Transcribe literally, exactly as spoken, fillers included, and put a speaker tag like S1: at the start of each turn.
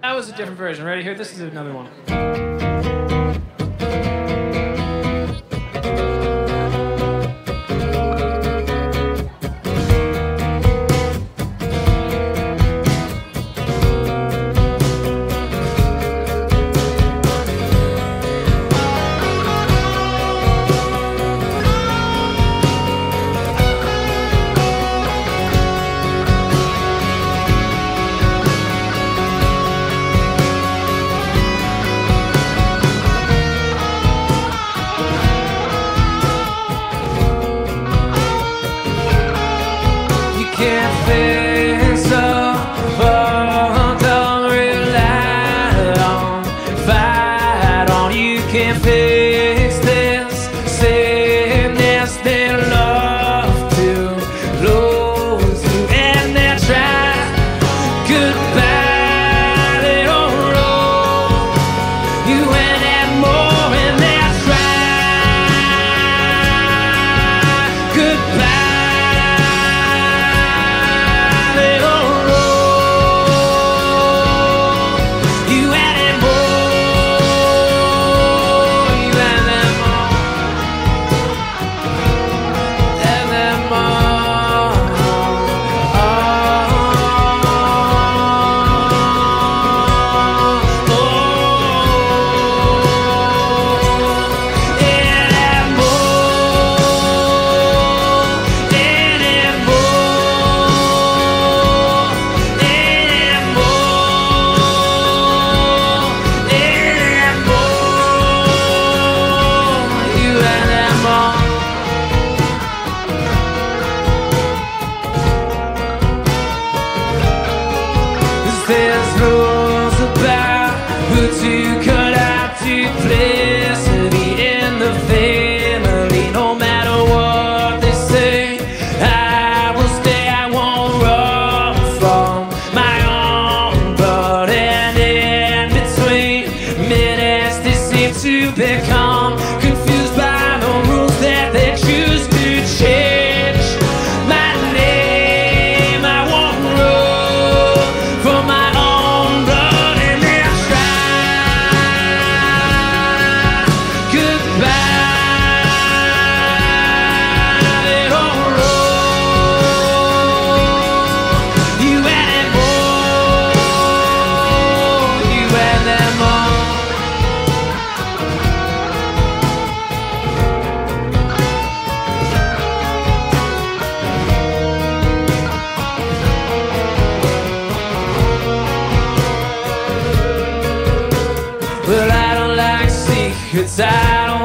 S1: That was a different version. Ready? Here, this is another one.
S2: Can't fix up, oh, don't rely on, fight on. You can't fix this sadness, they love to lose you, and they try. Goodbye, they don't roll you anymore, and they try. Goodbye. There's rules about who to cut out duplicity in the family. No matter what they say, I will stay. I won't run from my own blood. And in between minutes, they seem to become confused by the rules that they choose to change. My name, I won't run from my own blood, and they'll try. Goodbye, they don't roll you anymore, you anymore. Well, I don't like secrets, I don't